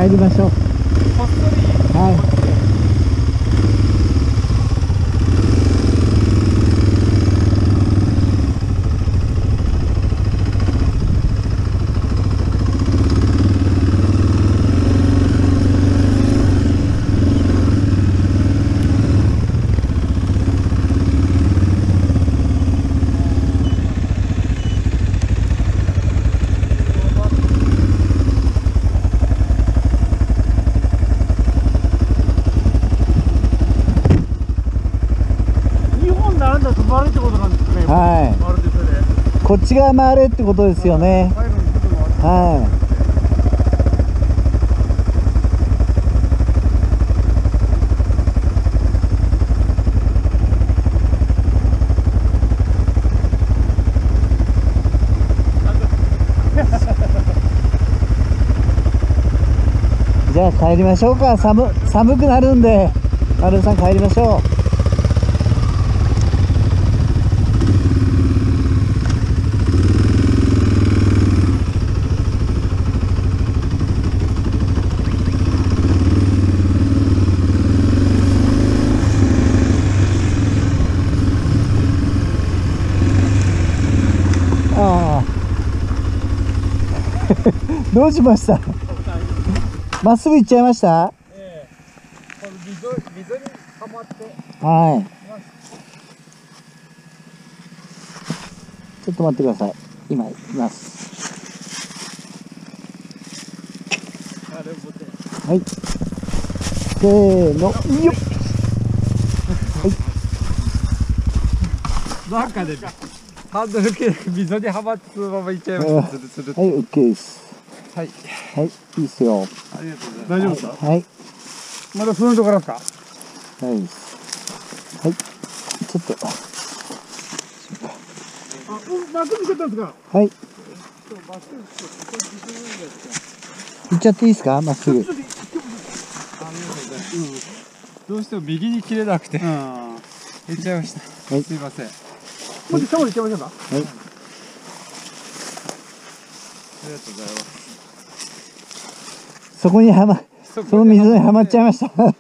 りましょう。 こっそり。 はい。 回るってことなんですね。 はい。 回るでそれ。 こっち側回れってことですよね。はい。じゃあ帰りましょうか。寒くなるんで、丸さん帰りましょう。ああどうしました？まっすぐ行っちゃいました？ ええ、この溝にはまって。 はい。ちょっと待ってください。今行きます。はい。せーの、よっ。はい。 なんかね、ハンドル系溝にはまってそのまま行っちゃいました。つるつる。 はい、OK です。 はい。 はい、いいっすよ。 ありがとうございます。大丈夫ですか？ はい。 まだそのところですか？ はい。はい。ちょっと。 あ、まっすぐ行っちゃったんですか？ はい。行っちゃっていいですか？まっすぐ。 どうしても右に切れなくて。行っちゃいました。はい。すいません。もう下まで行っちゃいましょうか？はい。ありがとうございます。 そこにその溝にはまっちゃいました。はい。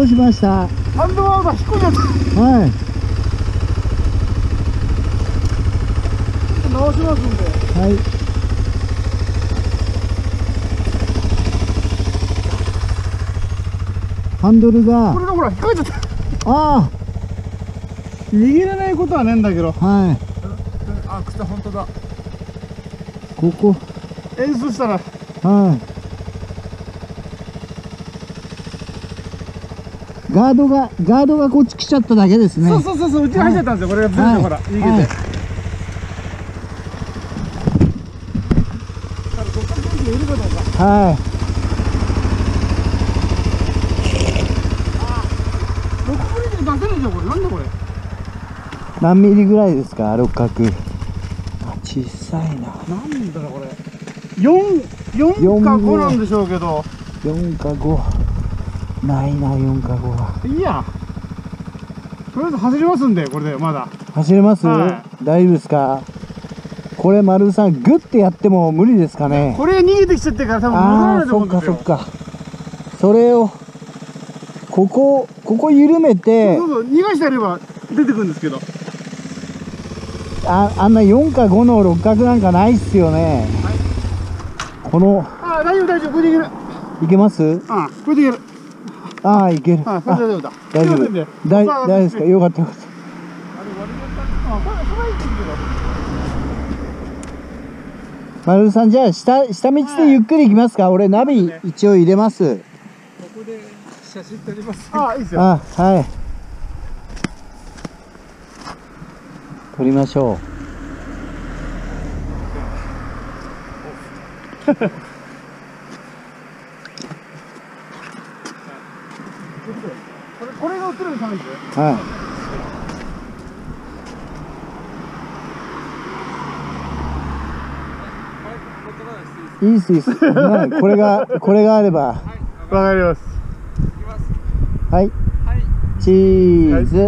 しました。 ハンドルが引っ込んじゃった。 はい。 直しますんで。 はい。ハンドルが。 これがほら、引っ掛けちゃった。 ああ。 握れないことはねえんだけど。 はい。 あ、靴本当だ。 ここ。 演出したら。 はい。ガードがこっち来ちゃっただけですね。 そうそうそうそう、うちに入っちゃったんですよ。これがずれて、ほら、逃げて。 はい。 だからどっかでいるかどうか。 はい。 6ミリで出せないじゃん、これ。なんだこれ。 何ミリぐらいですか、六角。あ、小さいな。 なんだろう、これ。4か5なんでしょうけど。 4か5。ないな、4か5は。 いいや。とりあえず走りますんで、これで、まだ。 走れます、 は大丈夫ですか。これ、丸さん、グッてやっても無理ですかね。 これ逃げてきちゃってから多分戻らああ、 ないとそっ思うんですよ。 かそっか。それを、ここ緩めて、 そうそう、逃がしてやれば出てくるんですけど。 あんな4か5の六角なんかないっすよね。この、 ああ、大丈夫、大丈夫、これでいける。 いけます？ これでいける。 ああ、いける。 これで大丈夫だ。 大丈夫。大丈夫ですか。よかったよかった。 あれ、割れちゃった。あ、これ、それはいいんですけど。 丸さん、じゃあ下道でゆっくり行きますか。俺ナビ一応入れます。 ここで写真撮ります。 ああ、いいですよ。 あ、はい。撮りましょこれが映るんですう。はい。いいっすいいっす。はいこれがあれば。 わかります。 はい。チーズ。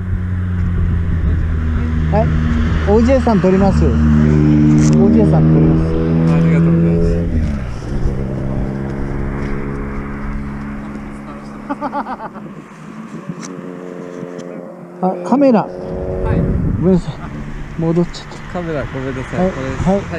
はい。OJ さん撮ります。OJ さん撮ります。 ありがとうございます。 あ、カメラ。 はい。 ごめんなさい。戻っちゃっカメラごめんなさい。 はいこれです。 はいはい。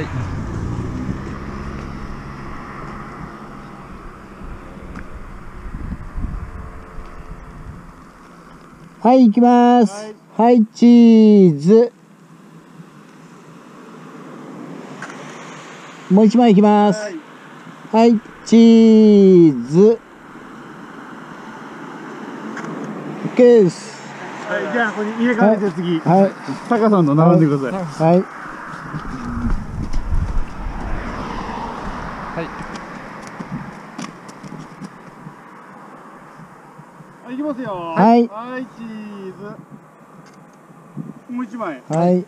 た。はい、行きます。はい、チーズ。もう一枚行きます。はい、チーズ。OK です。 はい、じゃあ、これ入れ替えて次。 はい。 タカさんの並んでください。 はい。 はい。 はい、いきますよ。 はいはい、チーズ。もう一枚。 はい。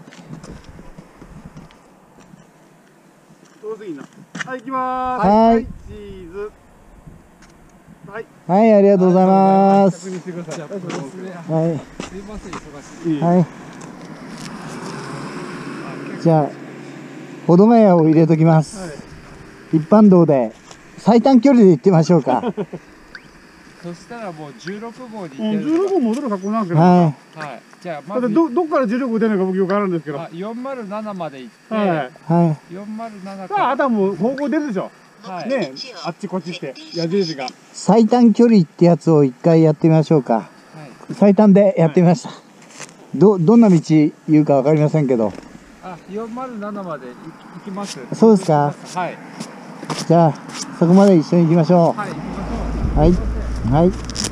遠すぎんな。はい、いきまーす。 はいチーズ。はい。 はい、ありがとうございます。 確認してください。 そうですね。 はい。 すいません、忙しい。 はい。じゃあ、保土ヶ谷を入れときます。一般道で、最短距離で行ってみましょうか。 そしたらもう16号にうん、 行ける。 16号戻る格好なんですけど。 ははい。じゃあだまずってどっから16号出るのか僕よくあるんですけど。は 407まで行って、 い。 い。はい。 407 さあ、あとはもう方向出るでしょ。 はい。 ね、あっちこっちって矢印が。 最短距離ってやつを一回やってみましょうか。 はい。 最短でやってみました。どんな道言うかわかりませんけど。 あ、407まで行きます。 そうですか。 はい。 じゃあ、そこまで一緒に行きましょはい、行きましょう。 う。はい。はい。